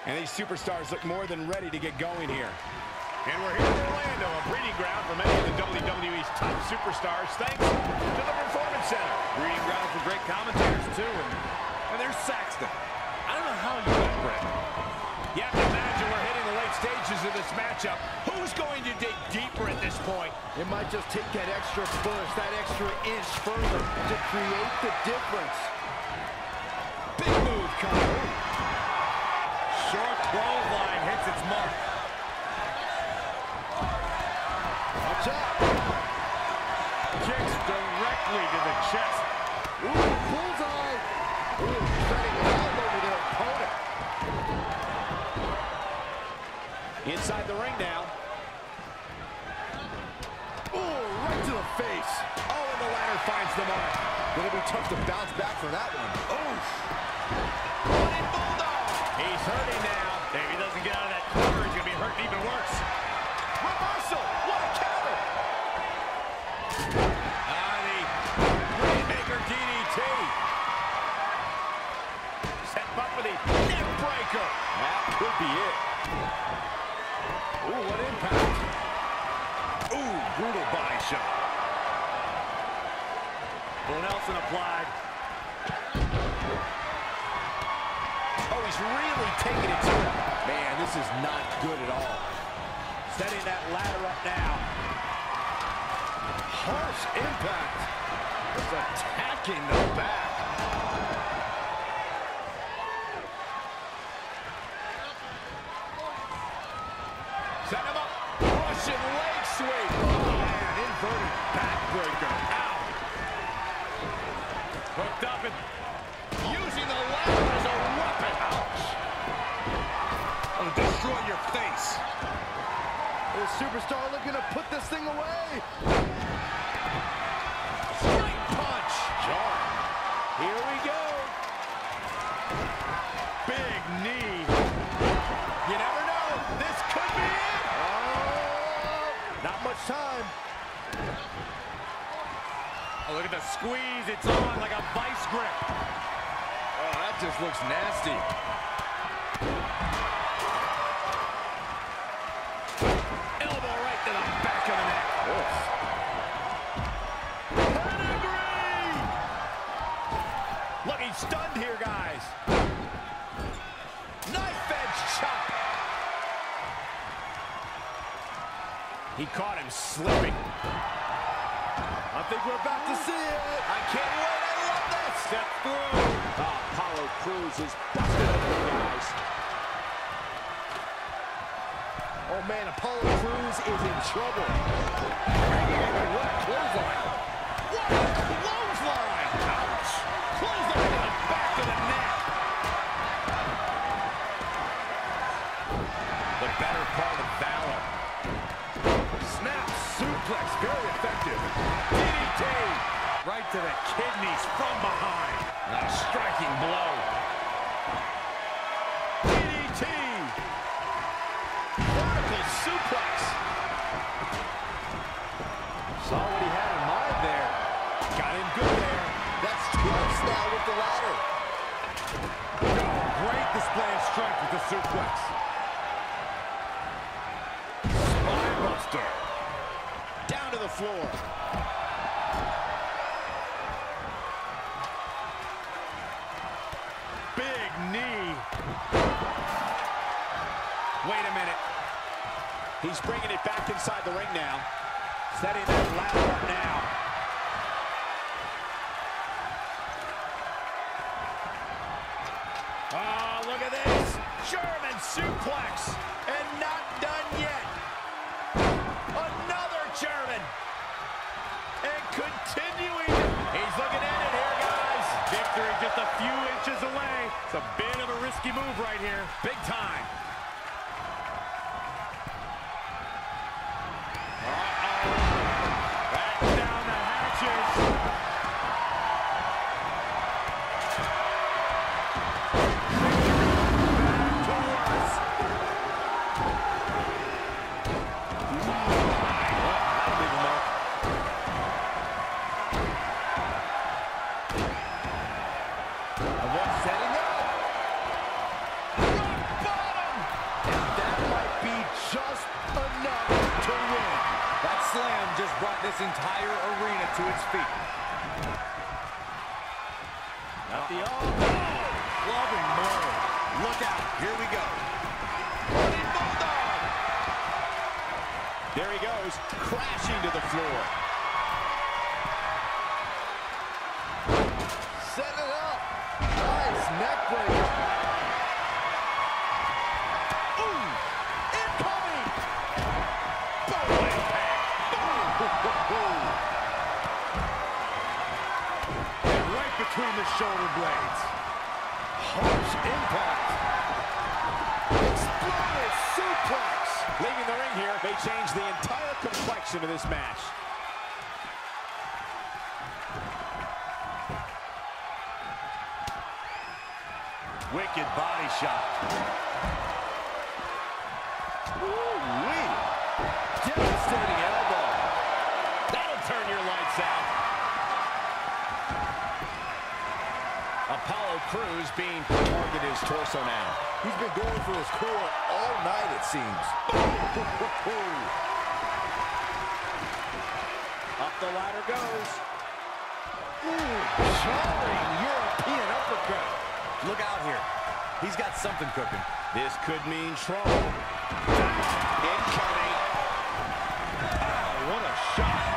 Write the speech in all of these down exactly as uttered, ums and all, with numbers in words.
And these superstars look more than ready to get going here. And we're here in Orlando, a breeding ground for many of the W W E's top superstars, thanks to the Performance Center. Breeding ground for great commentators, too. And, and there's Saxton. I don't know how you do it, Brett. You have to imagine we're hitting the late stages of this matchup. Who's going to dig deeper at this point? It might just take that extra push, that extra inch further to create the difference. Big move, Calab. Short clothesline hits its mark. Watch out. Kicks directly to the chest. Ooh, bullseye. Ooh, setting it all over their opponent. Inside the ring now. Ooh, right to the face. Oh, and the ladder finds the mark. Gonna be tough to bounce back from that one. Oof. Running Bulldog. He's hurting now. If he doesn't get out of that corner, he's going to be hurting even worse. Reversal. What a counter. Ah, the Rainmaker D D T. Set up for the neck breaker. That could be it. Ooh, what impact. Ooh, brutal body shot. Well, Nelson applied. Oh, he's really taking it to him. Man, this is not good at all. Setting that ladder up now. Harsh impact. Just attacking the back. Set him up. Russian leg sweep. Oh, man, inverted backbreaker. Ow. Hooked up and using the ladder as a weapon. Ouch. It'll destroy your face. The superstar looking to put this thing away. Straight punch. Jar. Here we go. Big knee. You never know. This could be it. Oh, not much time. Oh, look at the squeeze. It's on like a vice grip. Oh, that just looks nasty. Elbow right to the back of the neck. Pedigree! Looking stunned here, guys. Knife edge chop. He caught him slipping. I think we're about to see it. I can't wait. I love that. Step through. Oh, Apollo Crews is busted open, guys. Oh, man, Apollo Crews is in trouble. What a clothesline. What a clothesline. Ouch. Clothesline to the back of the neck. The better part of valor. Snap suplex. Very effective. D D T. Right to the kidneys from behind. A striking blow. D D T. Vertical suplex. Saw what he had in mind there. Got him good there. That's twice now with the ladder. Great display of strength with the suplex. Spine buster. Down to the floor. Big knee. Wait a minute. He's bringing it back inside the ring now. Setting that ladder up now. Oh, look at this. German suplex. And not done yet. Another German. And continuing. He's looking at it here, guys. Victory just a few inches away. It's a bit of a risky move right here. Big time. Uh-oh. Back down the hatches. Setting up. Rock bottom. this entire arena to its feet. Not the oh, loving blow. Look out. Here we go. Running Bulldog. There he goes, crashing to the floor. Set it up. Nice neck breaker. Ooh, incoming. Boom, impact. Boom. And right between the shoulder blades. Harsh impact. Explosive suplex. Leaving the ring here, may change the entire complexion of this match. Wicked body shot. Ooh-wee. Devastating elbow. That'll turn your lights out. Apollo Crews being targeted his torso now. He's been going for his core all night, it seems. Up the ladder goes. Ooh, jarring European uppercut. Look out here. He's got something cooking. This could mean trouble. Incoming. Oh, what a shot.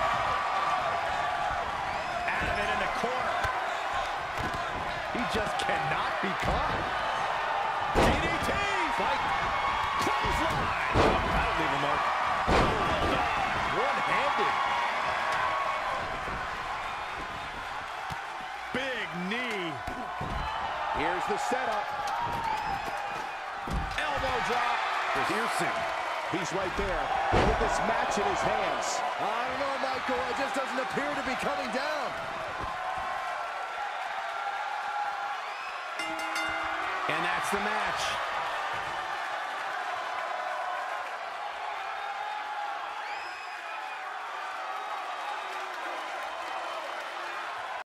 Out of it in the corner. He just cannot be caught. D D T. Fight. Clothesline. Oh, that'll leave a mark. One-handed. Big knee. Here's the setup. Elbow drop. Piercing. He's right there with this match in his hands. I don't know, Michael. It just doesn't appear to be coming down. And that's the match.